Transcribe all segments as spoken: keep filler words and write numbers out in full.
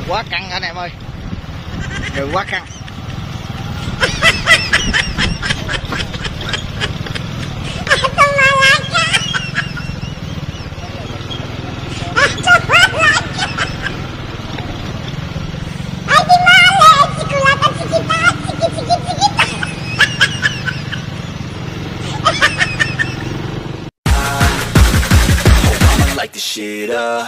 Quá căng anh em ơi, đường quá căng. Shit up.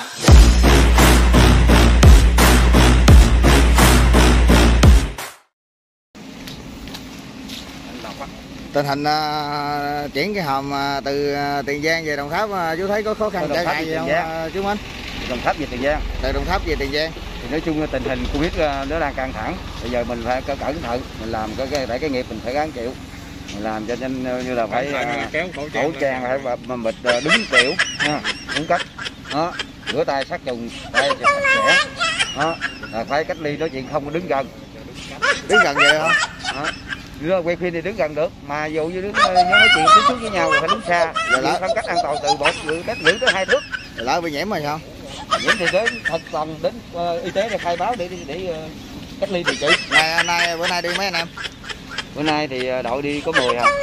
Tình hình uh, chuyển cái hòm uh, từ uh, Tiền Giang về Đồng Tháp uh, chú thấy có khó khăn trở ngại gì không uh, chú Minh? Đồng Tháp về Tiền Giang. Từ Đồng Tháp về Tiền Giang. Thì nói chung tình hình Covid nó đang căng thẳng. Bây giờ mình phải cẩn thận, mình làm cái cái để cái nghiệp mình phải gắng chịu. Mình làm cho nên như là phải uh, khẩu trang phải mà bịt uh, đúng kiểu nha, đúng cách. Đó, rửa tay sát trùng, tay sạch sẽ. Đó, là phải cách ly, nói chuyện không có đứng gần. Đứng gần vậy không? Đó. Quay phim thì đứng gần được, mà dù như đứng nói chuyện tiếp xúc với nhau rồi phải đứng xa. Rồi lại phân cách an toàn từ một mét rưỡi tới hai thước. Rồi lỡ bị nhiễm rồi sao? Nhiễm thì đến thật lòng đến uh, y tế để khai báo để để, để uh, cách ly điều trị. Nay nay bữa nay đi mấy anh em? Bữa nay thì đội đi có mười hả?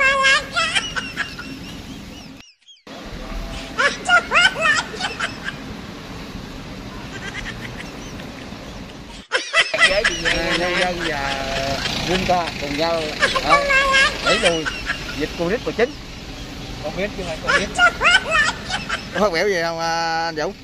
Nhân dân và quân ta cùng nhau đẩy lùi dịch Covid mười chín. Không biết chứ không biết. Có phát biểu gì không anh Vũ?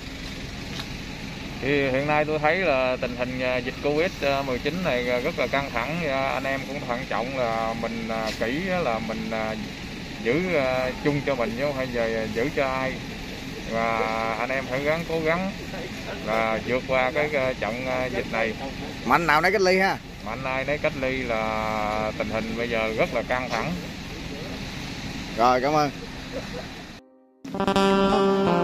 Thì hiện nay tôi thấy là tình hình dịch Covid mười chín này rất là căng thẳng, anh em cũng thận trọng là mình kỹ là mình giữ chung cho mình chứ không phải giờ giữ cho ai, và anh em phải gắng cố gắng là vượt qua cái trận dịch này. Mạnh nào nấy cách ly ha? Mạnh ai nấy cách ly, là tình hình bây giờ rất là căng thẳng. Rồi, cảm ơn.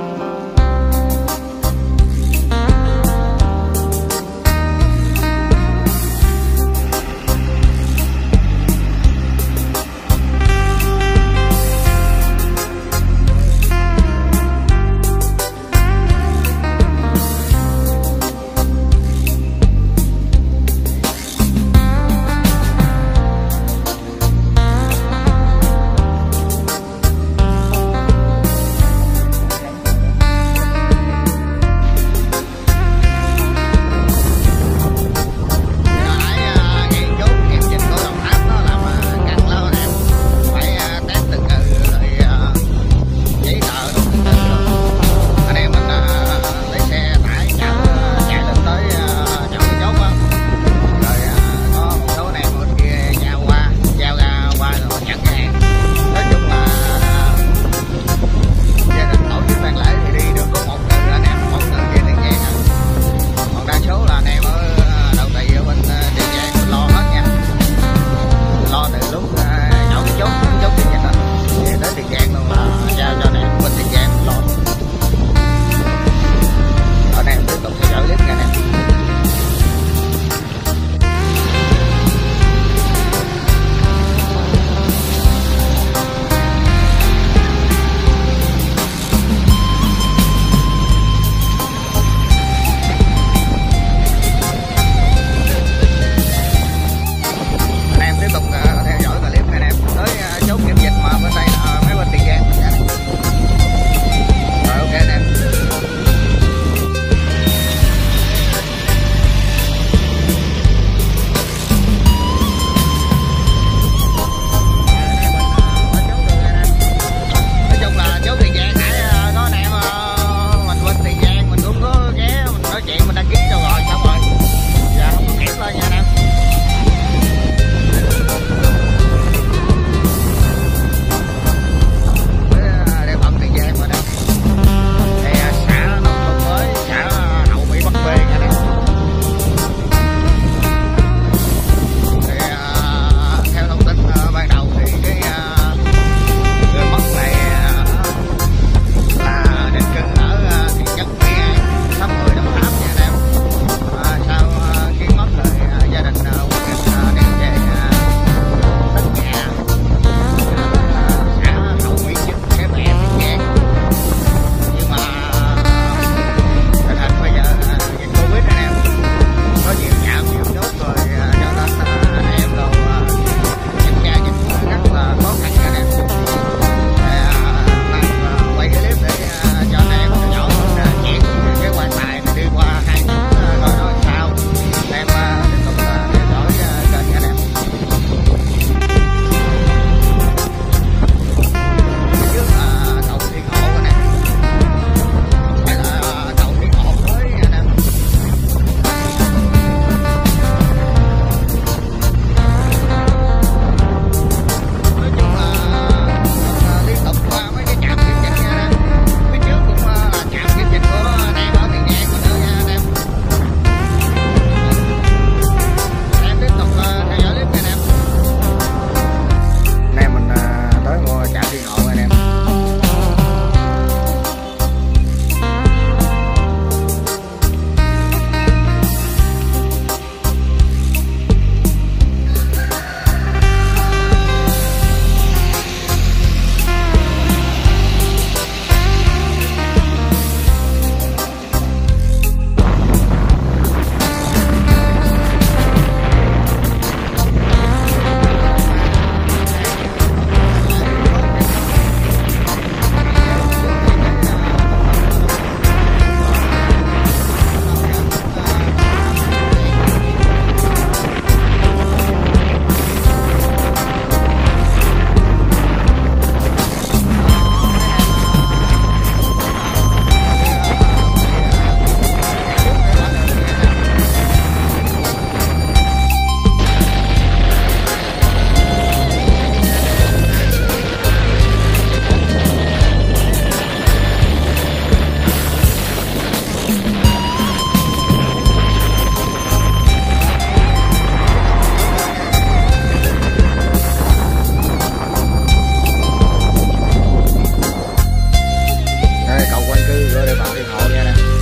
đây cầu quan cư rồi để vào thiên hộ nha nè.